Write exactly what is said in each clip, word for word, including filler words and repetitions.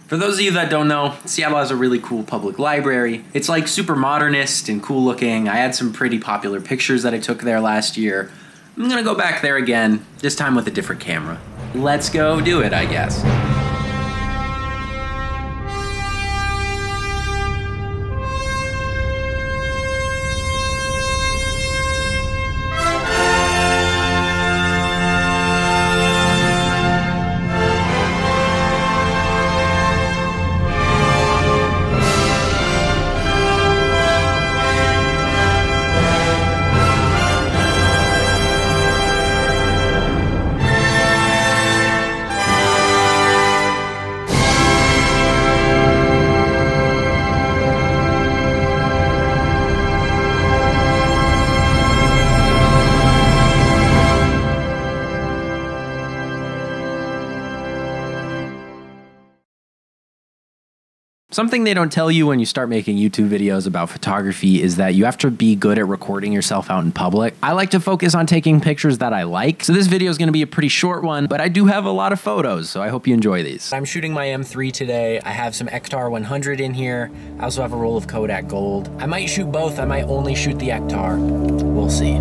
For those of you that don't know, Seattle has a really cool public library. It's like super modernist and cool looking. I had some pretty popular pictures that I took there last year. I'm gonna go back there again, this time with a different camera. Let's go do it, I guess. Something they don't tell you when you start making YouTube videos about photography is that you have to be good at recording yourself out in public. I like to focus on taking pictures that I like, so this video is going to be a pretty short one, but I do have a lot of photos, so I hope you enjoy these. I'm shooting my M three today. I have some Ektar one hundred in here. I also have a roll of Kodak Gold. I might shoot both. I might only shoot the Ektar. We'll see.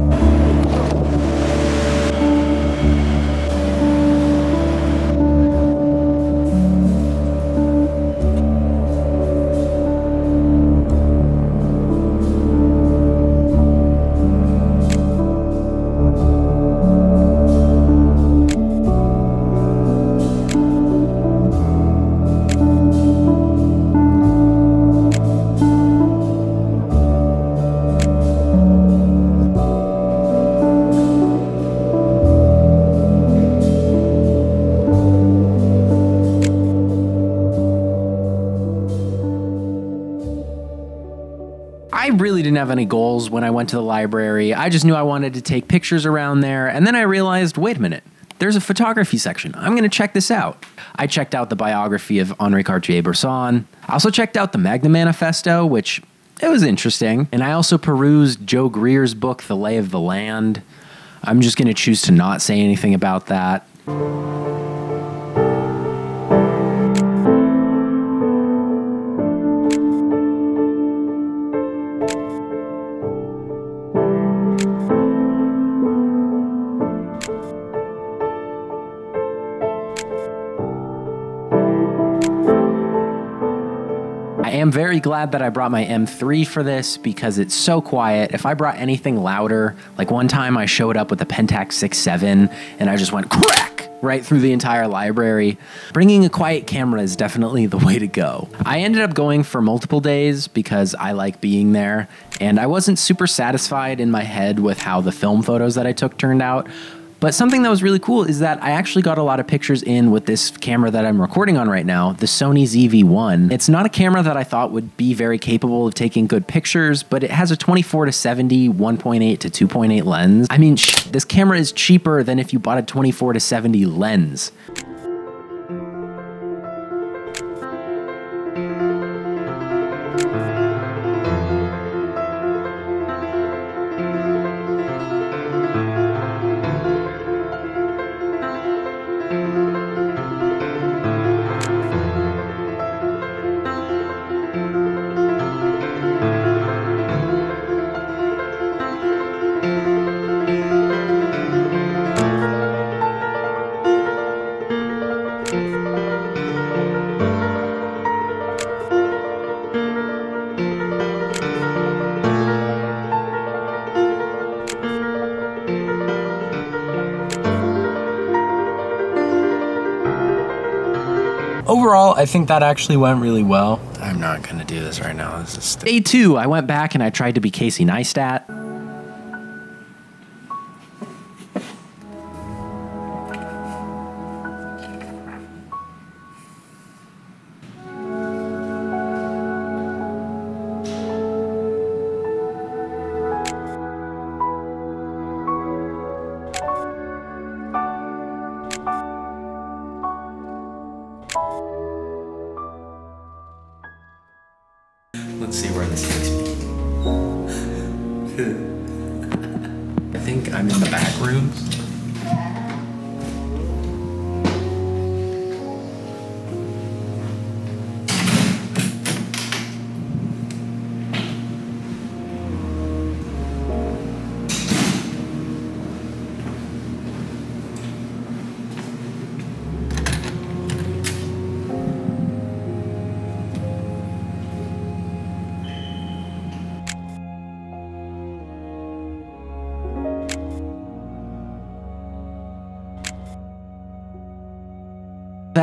I really didn't have any goals when I went to the library. I just knew I wanted to take pictures around there, and then I realized, wait a minute, there's a photography section. I'm gonna check this out. I checked out the biography of Henri Cartier-Bresson. I also checked out the Magna Manifesto, which it was interesting. And I also perused Joe Greer's book, The Lay of the Land. I'm just gonna choose to not say anything about that. I am very glad that I brought my M three for this because it's so quiet. If I brought anything louder, like one time I showed up with the Pentax six seven and I just went crack right through the entire library. Bringing a quiet camera is definitely the way to go. I ended up going for multiple days because I like being there, and I wasn't super satisfied in my head with how the film photos that I took turned out. But something that was really cool is that I actually got a lot of pictures in with this camera that I'm recording on right now, the Sony Z V one. It's not a camera that I thought would be very capable of taking good pictures, but it has a twenty-four to seventy, one point eight to two point eight lens. I mean, sh this camera is cheaper than if you bought a twenty-four to seventy lens. Overall, I think that actually went really well. I'm not gonna do this right now. This is day two. I went back and I tried to be Casey Neistat. Let's see where this takes me. I think I'm in the back rooms.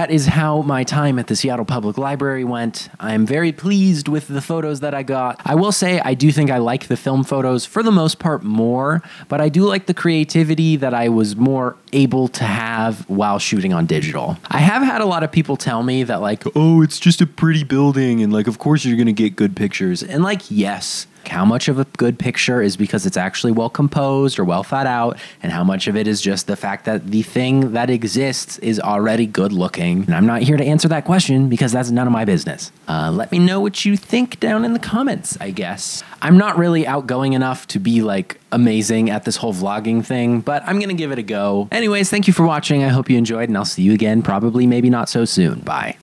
that is how my time at the Seattle Public Library went. I'm very pleased with the photos that I got. I will say I do think I like the film photos for the most part more, but I do like the creativity that I was more able to have while shooting on digital. I have had a lot of people tell me that like, oh, it's just a pretty building and like, of course you're gonna get good pictures. And like, yes. How much of a good picture is because it's actually well composed or well thought out, and how much of it is just the fact that the thing that exists is already good looking? And I'm not here to answer that question because that's none of my business. Uh, let me know what you think down in the comments, I guess. I'm not really outgoing enough to be like amazing at this whole vlogging thing, but I'm gonna give it a go. Anyways, thank you for watching. I hope you enjoyed, and I'll see you again, probably maybe not so soon. Bye.